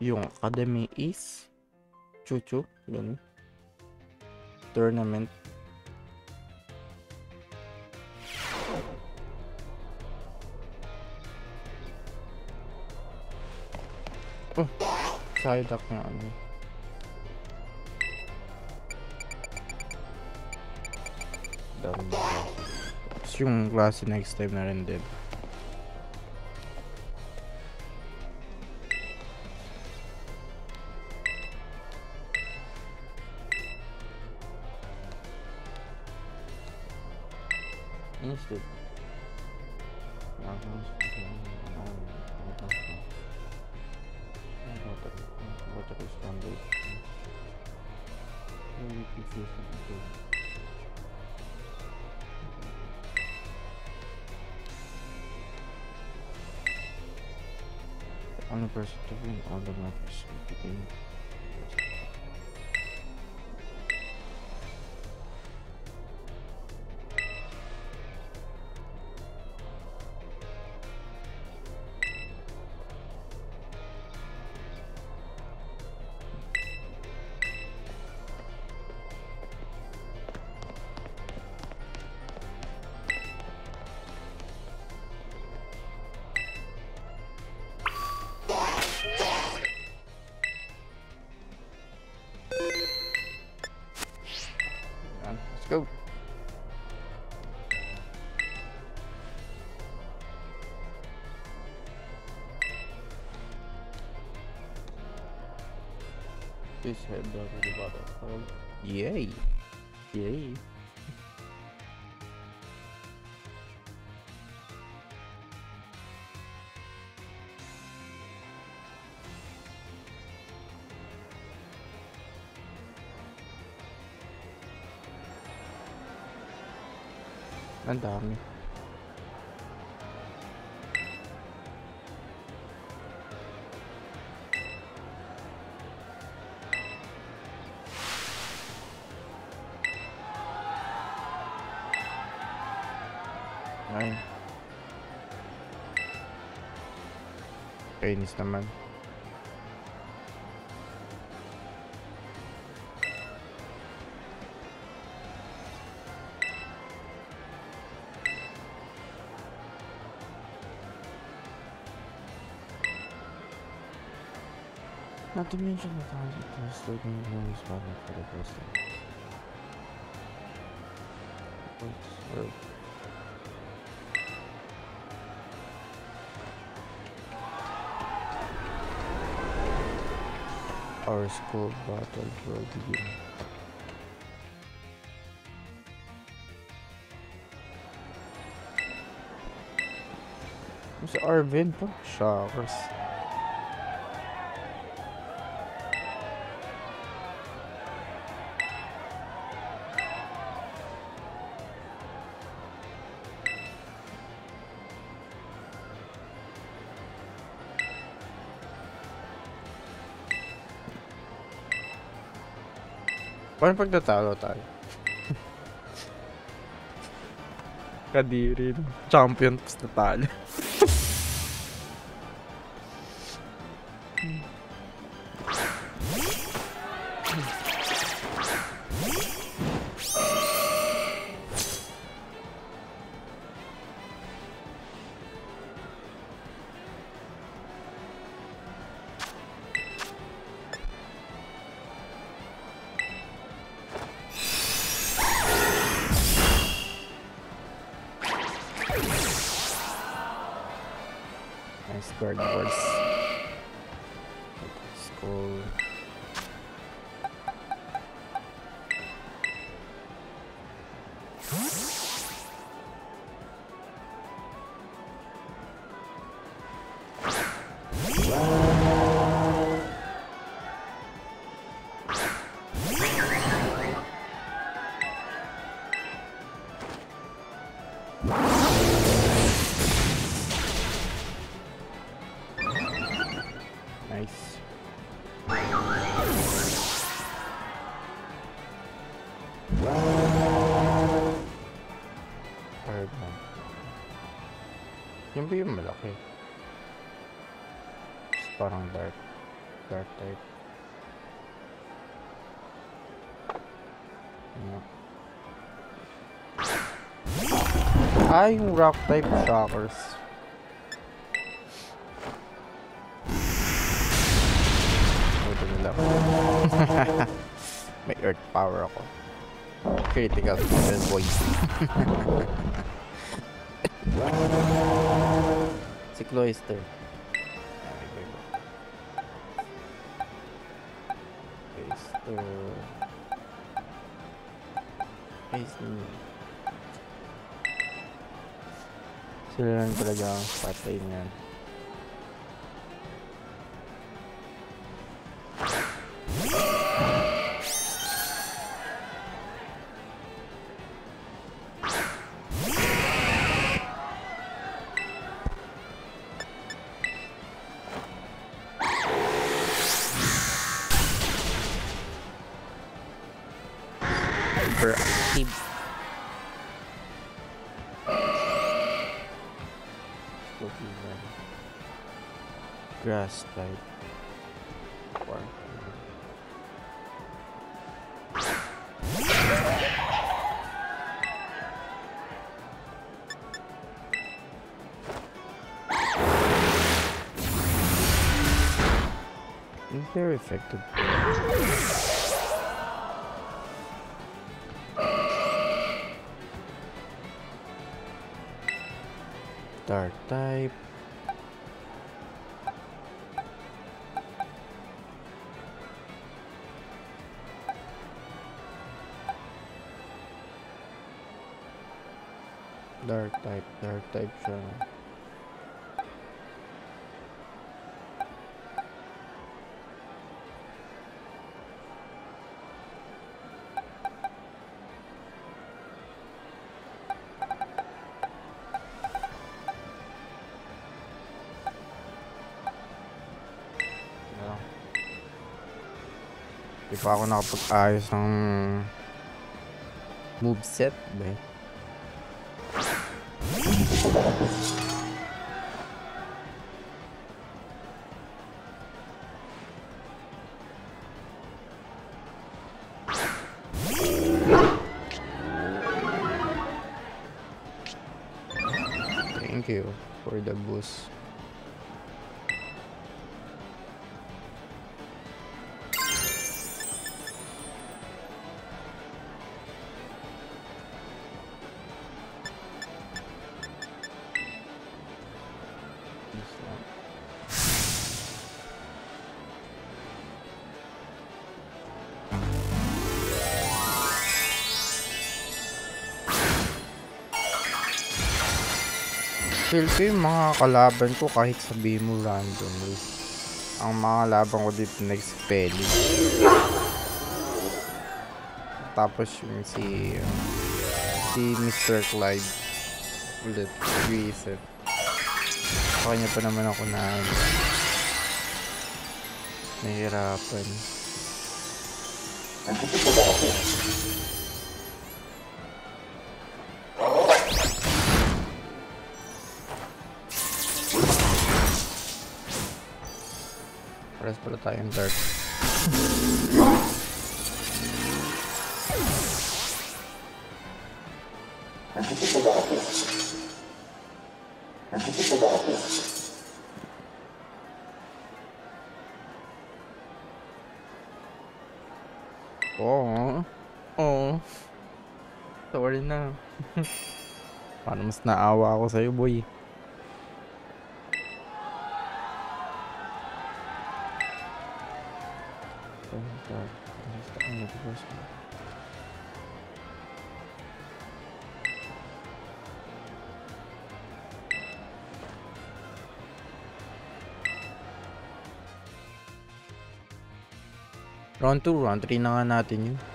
Yung academy is Chuchu, yun. Tournament. Oh, side up nga ano. Dami na. Tapos yung klase next time na rin din. Instead. Only person to win all the matches will be in. Let's go. Please head down to the battlefield. Yay! Yay! Ang dami. Ay. Kainis naman. Not to mention the times it was still being used for the first time. Our school battle will begin. Si Arvin po? Showers. Paano pag natalo tayo? Kadiri. Champion tapos natalo. Nice guard boys. Let's go. Nice. Firebomb. Yun ba yung malaki? Parang dark. Dark type. Ay, yung rock type shockers. Buti nila ako. May earth power ako. Critical kill boy. Si Cloyster. Cloyster. Sila lang talaga ang patay niyan. Hyperactive. Grass type. Very effective. Dark type. Dark type siya. Di pa ako nakapag-ayos ng moveset ba eh. Thank you for the boost. Feel ko yung mga kalaban ko kahit sabihin mo randomly. Ang mga laban ko dito next spelling. Tapos yung si Mr. Clyde ulit reset. Sa kanya pa naman ako na nahihirapan. Paras pala tayong dark. Oh. Sorry na. Parang mas naawa ako sa'yo, boy. Round 2, round 3 na nga natin yun.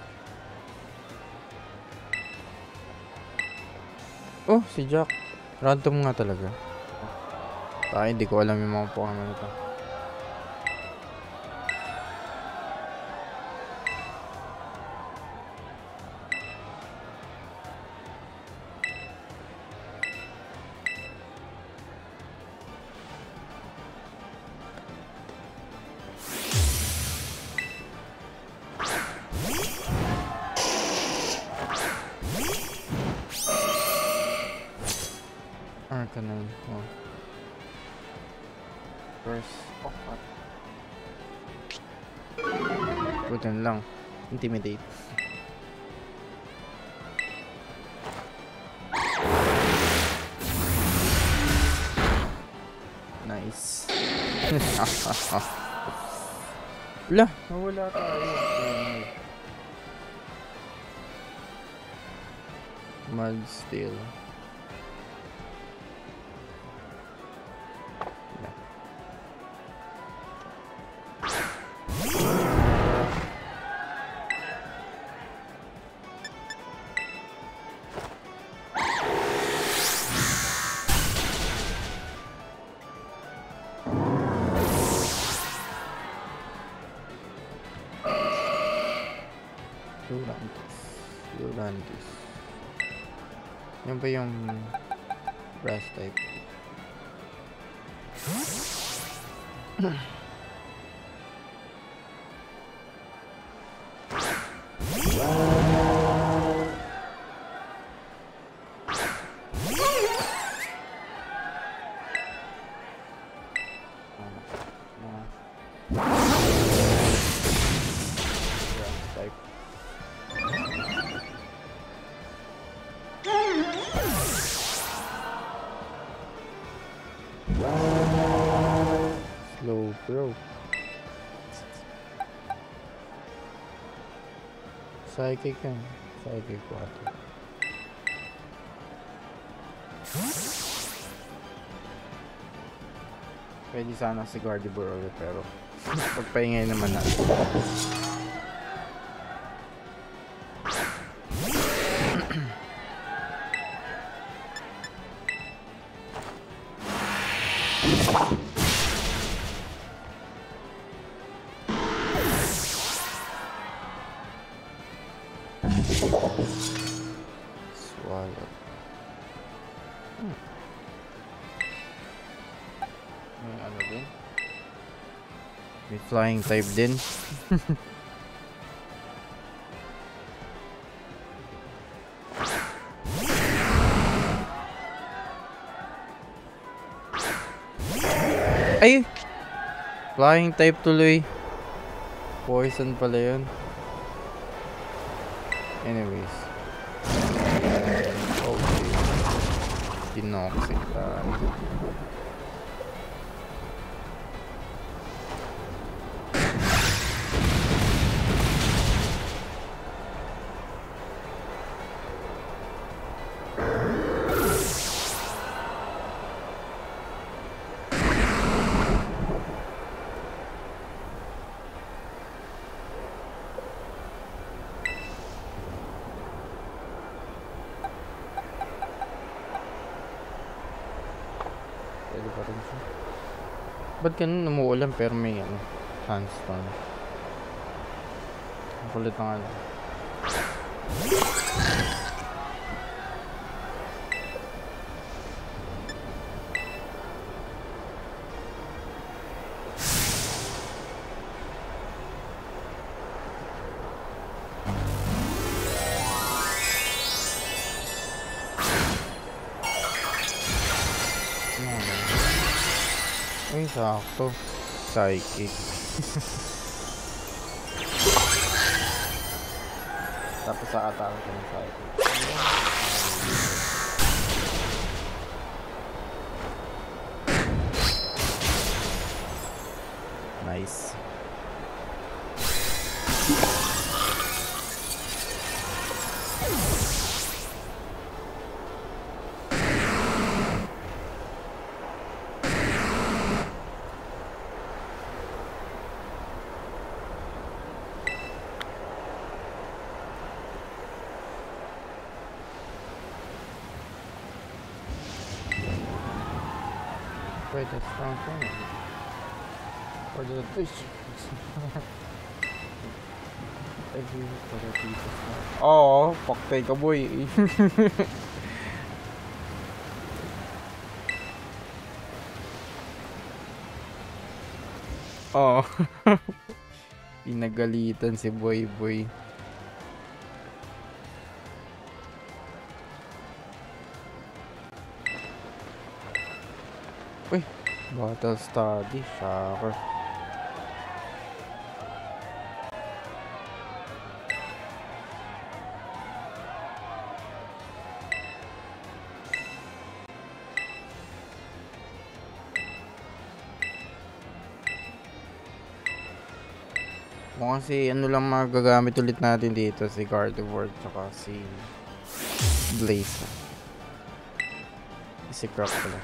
Oh, si Jack. Round 2 nga talaga. Tayo, hindi ko alam yung mga Pokemon na ito. Arcanine. Oh. First. Oh, what? Butan lang. Intimidate. Nice. Wala. Nawala tayo. Mud steel. Lurantis. Yan ba yung brass type? Slow bro. Psychic yan. Psychic water. Pwede sana si Gardevoir ulit pero pagpaingay naman natin. Swallow. May ano din? May flying type din. Ay! Flying type tuloy. Poison pala yun. Anyways. Okay. Dinoxic tayo. Pwede pa rin siya. Ba't ganun umuulan pero may ano, sandstorm? Ang kulit na nga lang. Ay, sakto. Psychic. Tapos sakatawag ka ng psychic. Nice. Quite a strong thing. For the fish. Oo, paktay ka boy. Oo. Pinagalitan si Boy Boy. Uy, battle study, shocker. Kung kasi ano lang magagamit ulit natin dito, si Gardevoir tsaka si Blaze. Si Croc pala.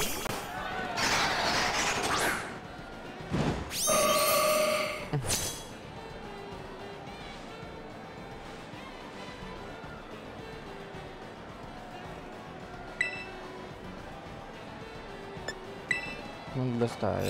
Mag-blast tayo.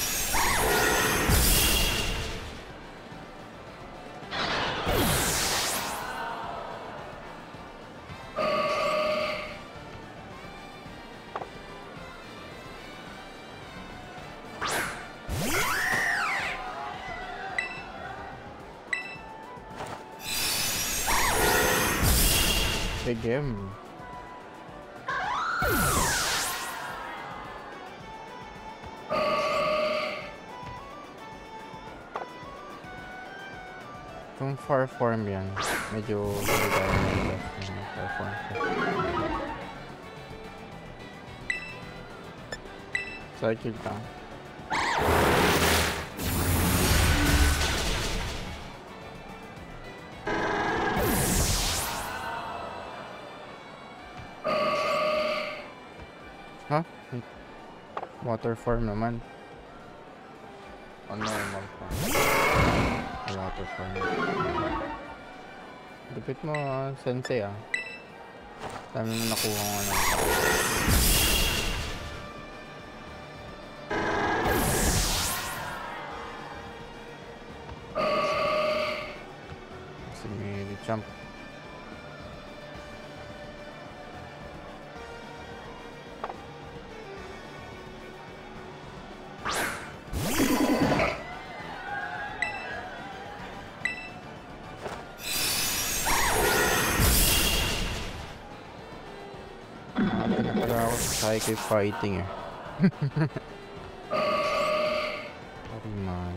Game. Kung far form yan, medyo far form cycle lang. Huh? Water form naman. O normal form. Water form. Lupit mo, sensei ah. Dami mo nakuha ko na. Kasi may jump. Keep fighting eh. Arimay.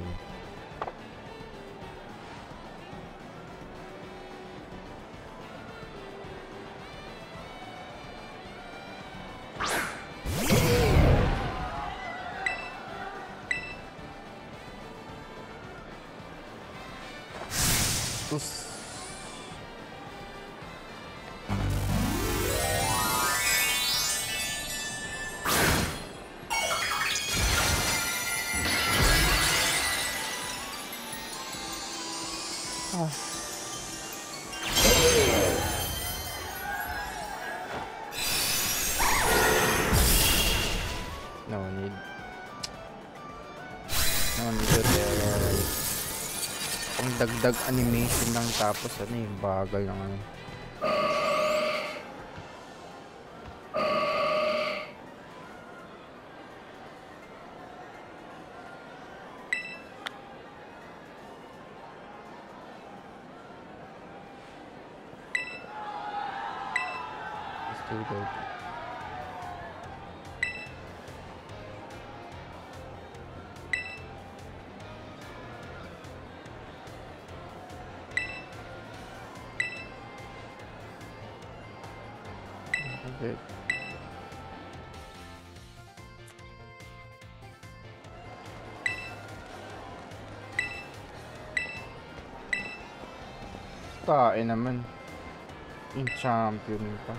Dagdag animation lang tapos ano yung bagal lang ano. Still good. Okay. Tae naman. Yung champion pa.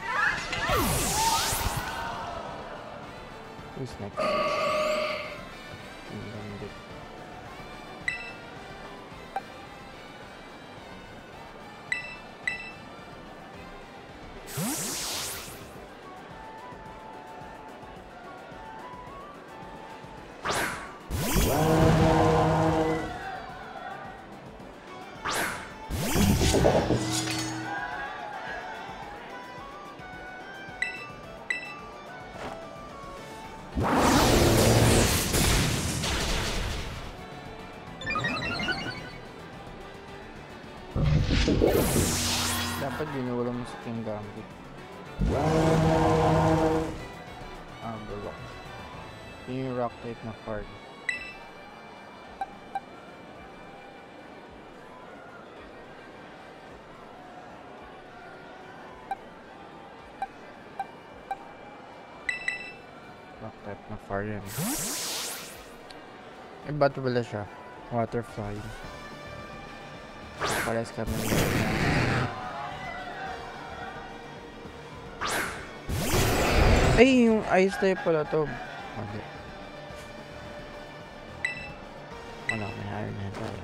Who's next? Dapat yun, wala mo sa King Gambit. Bulok. Yun yung rock type na card. Rock type na card yan. Ba't wala siya? Waterfly. Pares kami nila. Ay, yung ice type pala to. Mali. Wala, may Iron Hand tayo.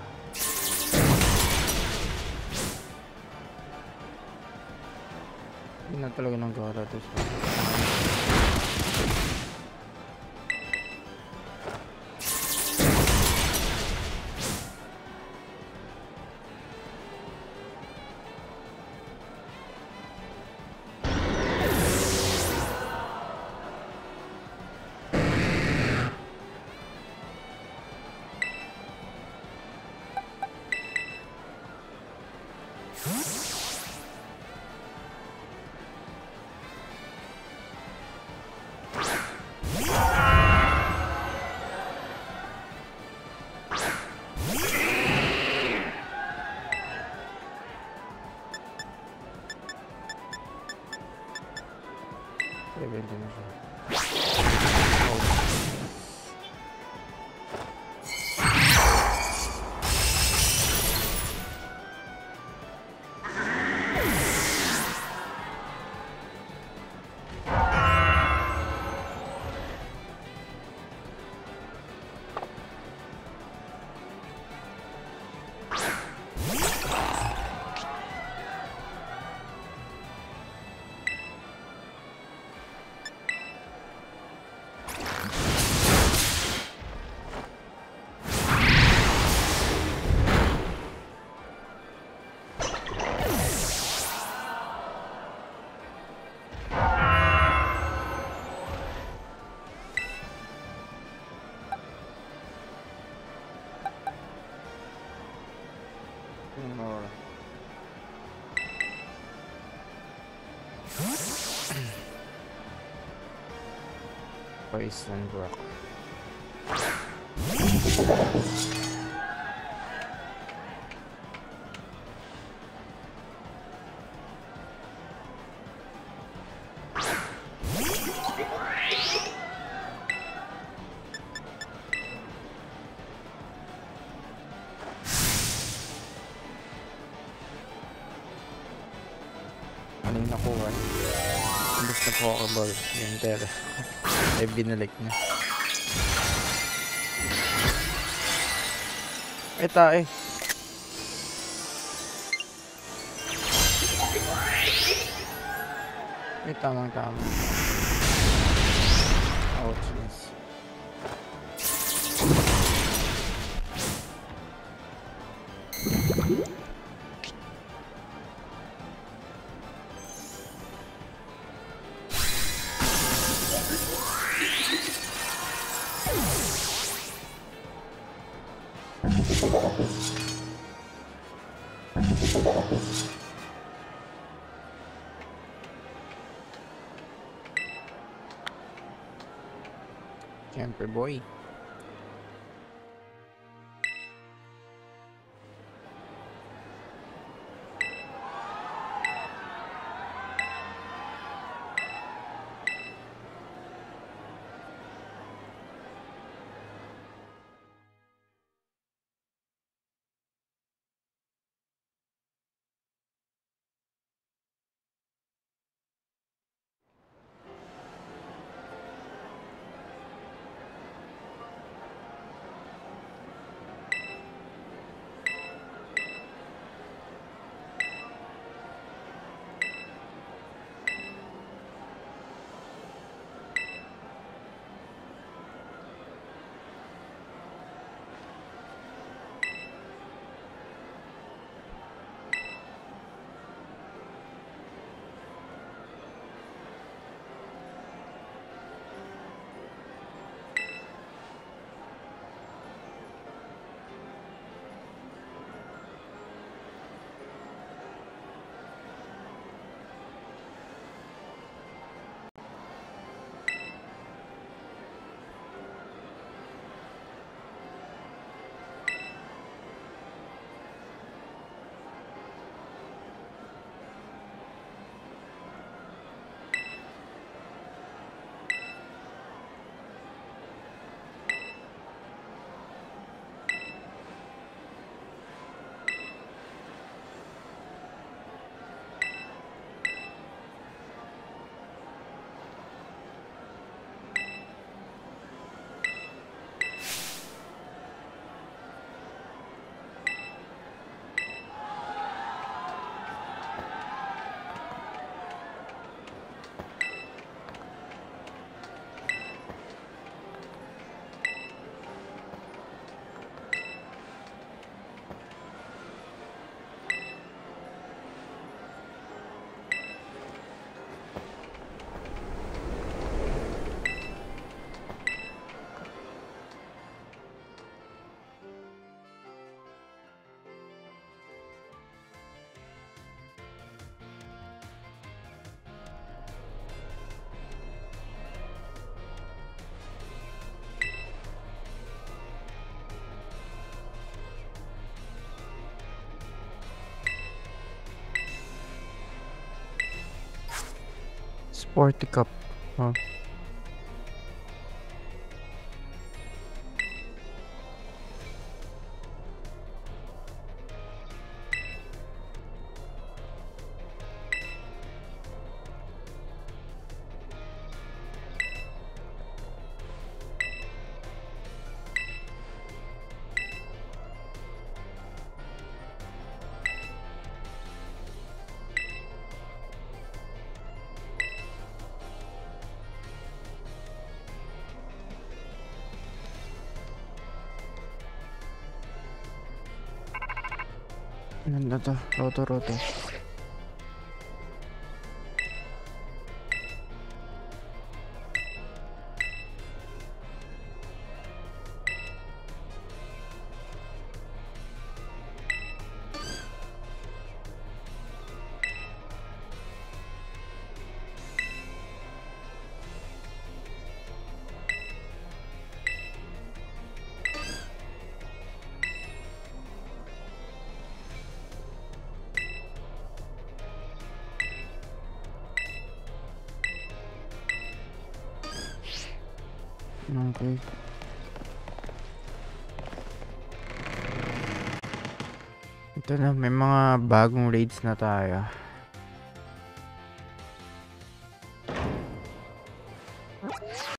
Hindi na talaga ng gara to. Rebelde na siya. More. Poison rock. Ano yung nakuha? Imbes na Pokeball. Yung pera. Ay binalik niya. Ay tae. Ay tamang tama. Ouch, miss. Siyempre boy. 40 cup. Oh. Ano na to? Roto. Okay. Ito na, may mga bagong raids na tayo.